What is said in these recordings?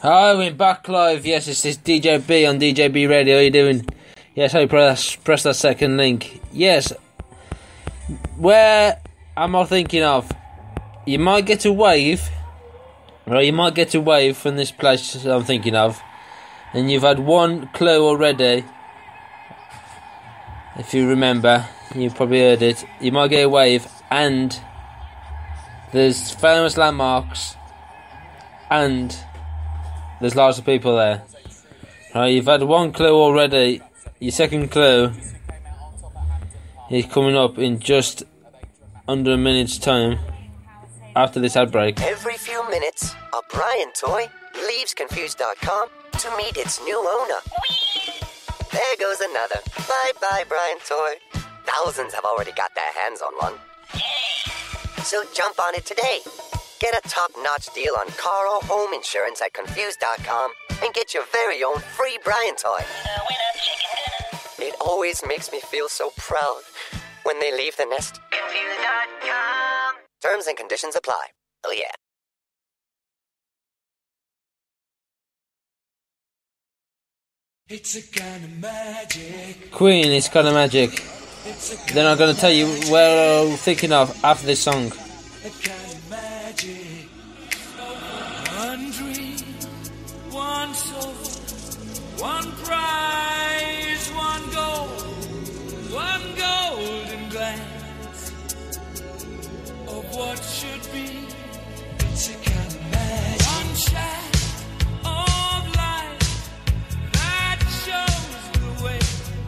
Hi, we're back live. Yes, it's this DJ B on DJ B Radio. How you doing? Yes, I press that second link. Yes. Where am I thinking of? You might get a wave. Right, you might get a wave from this place I'm thinking of. And you've had one clue already. If you remember, you probably heard it. You might get a wave, and there's famous landmarks, and there's lots of people there. Right, you've had one clue already. Your second clue is coming up in just under a minute's time after this ad break. Every few minutes, a Brian toy leaves Confused.com to meet its new owner. There goes another. Bye-bye, Brian toy. Thousands have already got their hands on one. So jump on it today. Get a top-notch deal on car or home insurance at Confused.com and get your very own free Brian toy. It always makes me feel so proud when they leave the nest. Confused.com. Terms and conditions apply. Oh, yeah. It's a kind of magic. Queen, it's kind of magic. Then I'm going to tell you where I'm thinking of after this song. A kind of magic. One dream, one soul, one prize, one goal, one golden glance of what should be. It's a kind of magic. One shine of light that shows the way.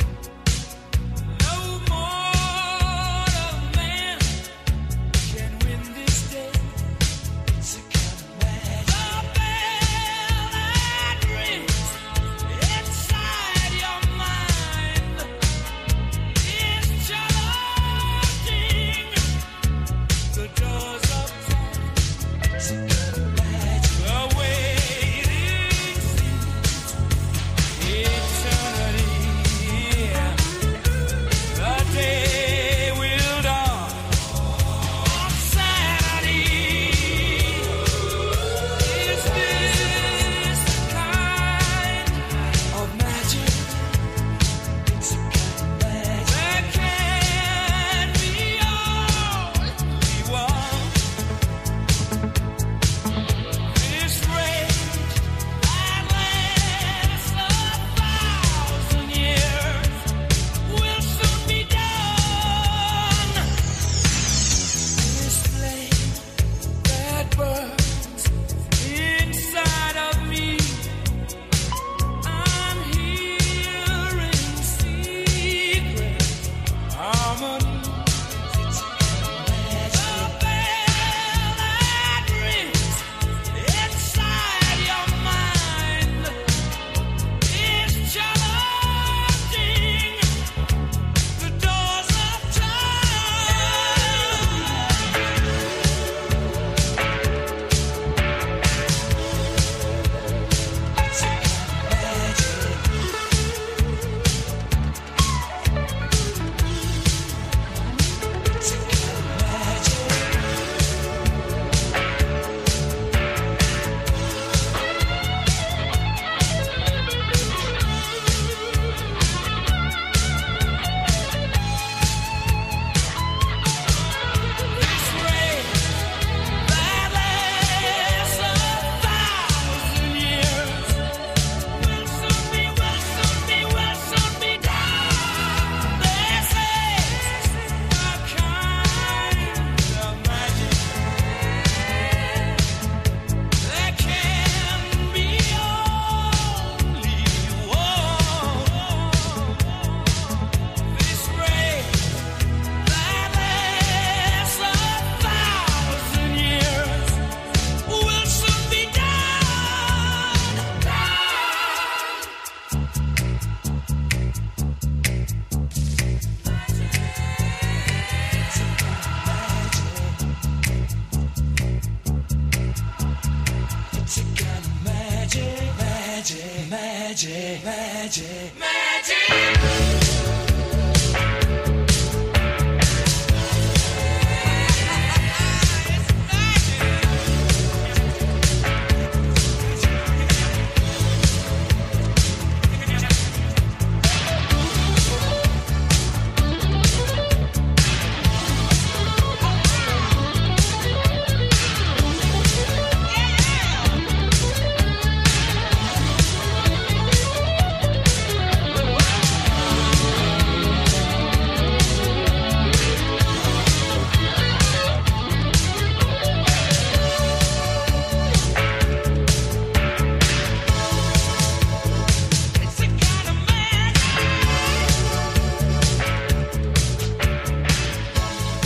No mortal man can win this day. It's a kind of magic. The bell that rings inside your mind is charging the doors of time. It's a kind of magic. The waiting seems eternity. The day will dawn on Saturday. Is this the kind of magic? It's a kind of magic. There can be only one. This rage that lasts 1,000 years will soon be done. This flame that burns inside of me, I'm hearing secret harmony. It's a kind of magic. The bell that rings inside your mind is challenging the doors of time. It's a kind of magic. It's a kind of magic. This rain that lasts 1,000 years will soon be done. This is a kind of magic. There can be only one. This rain that lasts 1,000 years will soon be done. It's a kind of magic, magic, magic, magic, magic. It's magic.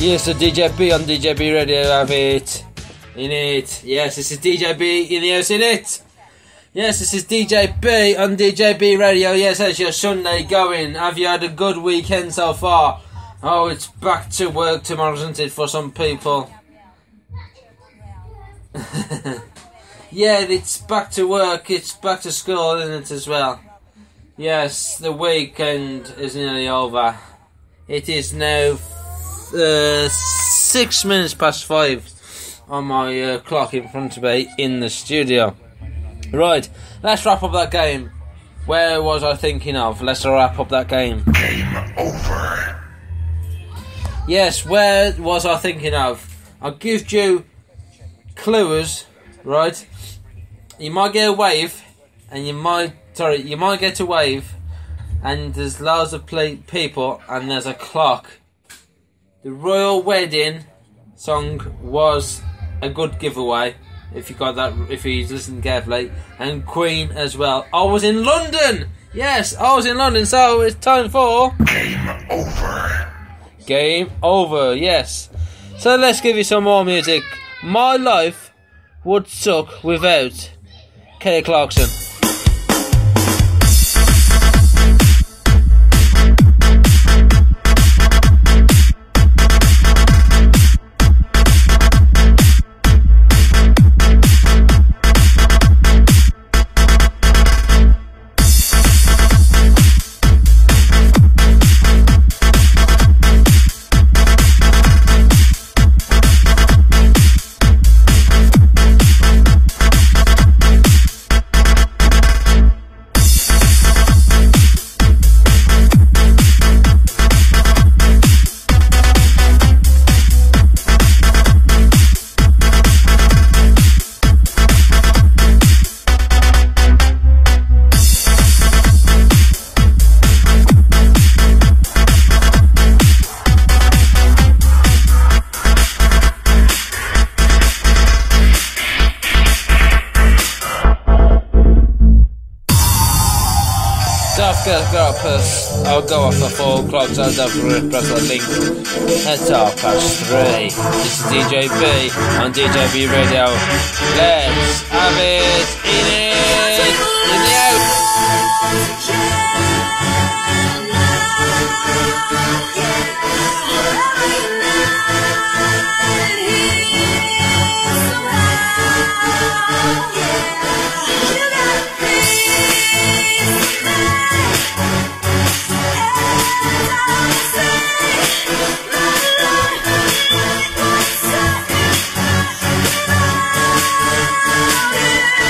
Yes, the DJ B on DJ B Radio, have it. In it. Yes, this is DJ B in the house, in it. Yes, this is DJ B on DJ B Radio. Yes, how's your Sunday going? Have you had a good weekend so far? Oh, it's back to work tomorrow, isn't it, for some people? Yeah, it's back to work, it's back to school, isn't it, as well? Yes, the weekend is nearly over. It is now 6 minutes past 5 on my clock in front of me in the studio. Right, let's wrap up that game. Where was I thinking of? Let's wrap up that game. Game over. Yes, where was I thinking of? I'll give you clues, right? You might get a wave, and you might get a wave, and there's loads of people, and there's a clock. The Royal Wedding song was a good giveaway, if you got that, if you listened carefully, and Queen as well. I was in London! Yes, I was in London, so it's time for... Game over. Game over, yes. So let's give you some more music. My life would suck without Kelly Clarkson. I'll go off at 4 o'clock, so don't forget to press that link at 3:30. This is DJ B on DJ B Radio. Let's have it in the house. Yeah.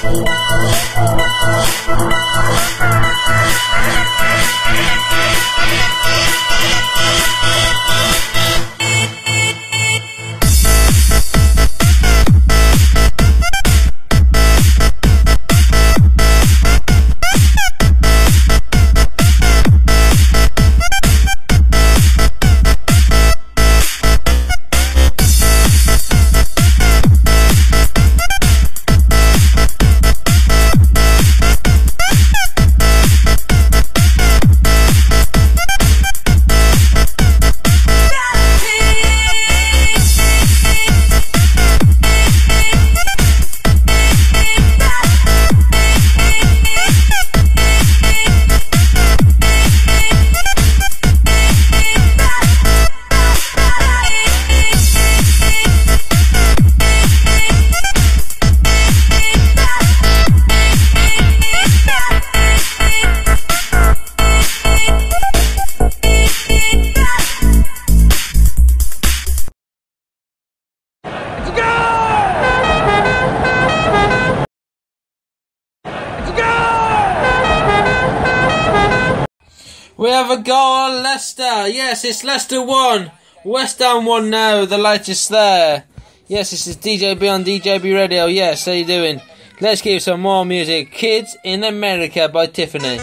We have a goal, Leicester. Yes, it's Leicester 1. West Ham 1 now. The light is there. Yes, this is DJB on DJB Radio. Yes, how you doing? Let's give some more music. Kids in America by Tiffany.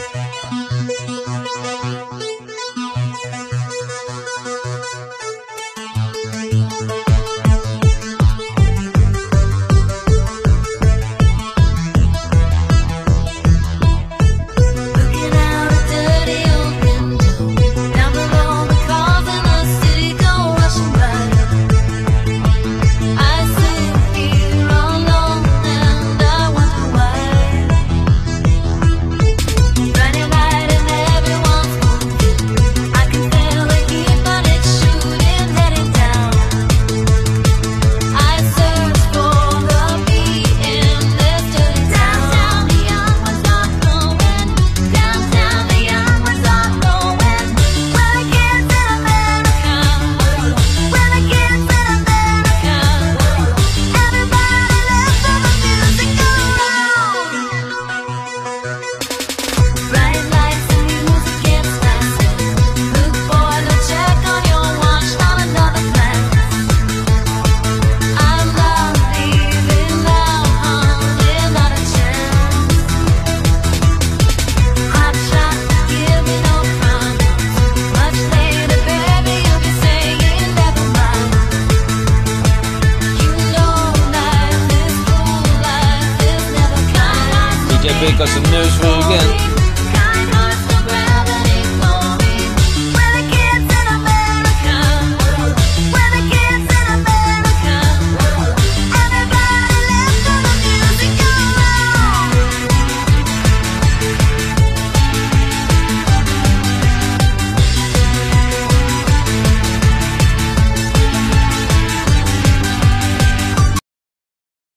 Got some news for you again.